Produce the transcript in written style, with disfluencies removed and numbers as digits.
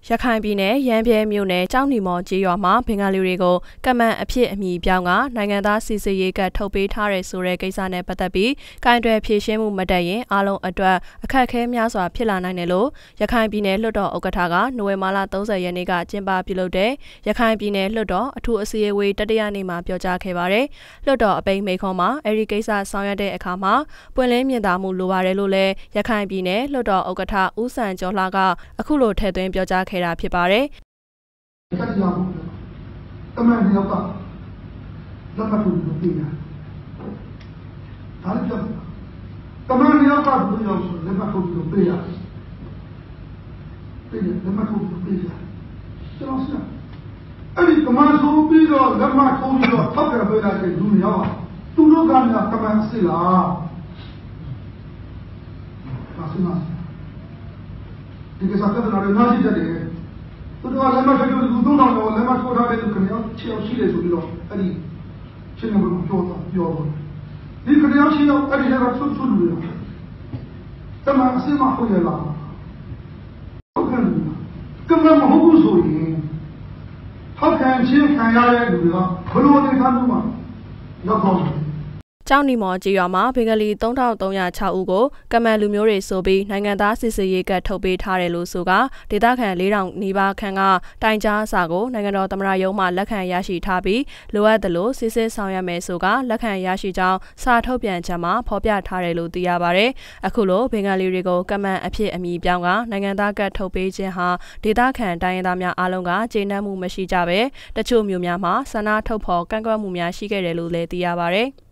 ရခိုင်ပြည်နယ်ရန်ပြဲမြို့နယ်ကျောင်းနီမော်ကျေးရွာမှာဘင်္ဂလီတွေကိုကမန်အဖြစ်အမည်ပြောင်းကနိုင်ငံသားစီစစ်ရေးကတ်ထုတ်ပေးထားတဲ့ဆိုတဲ့ကိစ္စနဲ့ပတ်သက်ပြီးကင်တွယ်ဖြေရှင်းမှုမတက်ရင်အားလုံးအတွက်အခက်အခဲများစွာဖြစ်လာနိုင်တယ်လို့ရခိုင်ပြည်နယ်လွှတ်တော်ဥက္ကဋ္ဌကနိုဝင်ဘာလ30ရက်နေ့ကကျင်းပပြုလုပ်တဲ့ရခိုင်ပြည်နယ်လွှတ်တော်အထူးအစည်းအဝေးတတိယနေ့မှာပြောကြားခဲ့ပါတယ်။လွှတ်တော်အပိန်းမိန့်ခွန်းမှာအဲဒီကိစ္စဆောင်ရွက်တဲ့အခါမှာပွင့်လင်းမြင်သာမှုလိုပါတယ်လို့လည်းရခိုင်ပြည်နယ်လွှတ်တော်ဥက္ကဋ္ဌဦးစံကျော်လှကအခုလိုထည့်သွင်းပြောကြားခဲ့တာဖြစ်ပါတယ်။တက်ကြပါဦး။တမန်တယောက်ကလက်မှတ်ထိုးပြီးပြည်တာ။ဒါလည်းပြောတမန်တယောက်ကဘယ်လိုဆိုလက်မှတ်ထိုးပြီးပြည်ရ။ပြည်လက်မှတ်ထိုးပြီးပြည်ရ။ကျွန်တော်စအဲ့ဒီတမန်ဆိုပြီးတော့လက်မှတ်ထိုးပြီးတော့ထောက်ခံပေးလိုက်တဲ့လူမျိုးသူတို့ကလည်းတမန်စစ်လား။ဒါစမ်းဒီကိစ္စကတည်းကလည်းမရှိတဲ့သူတို့ကလက်မထိုးလို့သူတို့တော့လက်မထိုးထားတဲ့သူခင်ဗျာ6ယောက်ရှိတယ်ဆိုပြီးတော့အဲ့ဒီချင်းနေလို့ပြောတော့ဒီခင်ဗျာ6ယောက်အဲ့ဒီကဆွတ်လို့ရတမန်အစမဟုတ်ရလားဟုတ်ကဲ့ကမ္ဘာမဟုတ်ဘူးဆိုရင်ထောက်ခံချင်းခံရတဲ့လူတွေကဘလို့နေခံလို့မှရောက်တော့ကျောင်းနီမော်ကျေးရွာမှာဘင်္ဂလီ3306ဦးကိုကမန်လူမျိုးတွေဆိုပြီးနိုင်ငံသားစစ်ဆေးရေးကတ်ထုတ်ပေးထားတယ်လို့ဆိုကဒေသခံ4000နီးပါးခန့်ကတိုင်ကြားစာကိုနိုင်ငံတော်သမ္မတရုံးမှလက်ခံရရှိထားပြီးလိုအပ်သလိုစစ်ဆေးဆောင်ရွက်မယ်ဆိုကလက်ခံရရှိကြောင်းစာထုတ်ပြန်ချက်မှာဖော်ပြထားတယ်လို့သိရပါတယ်။အခုလိုဘင်္ဂလီတွေကိုကမန်အဖြစ်အမည်ပြောင်းကနိုင်ငံသားကတ်ထုတ်ပေးခြင်းဟာဒေသခံတိုင်းရင်းသားများအားလုံးကကျေနပ်မှုမရှိကြပဲတချို့မျိုးများမှာဆန္ဒထုတ်ဖော်ကန့်ကွက်မှုများရှိခဲ့တယ်လို့လည်းသိရပါတယ်။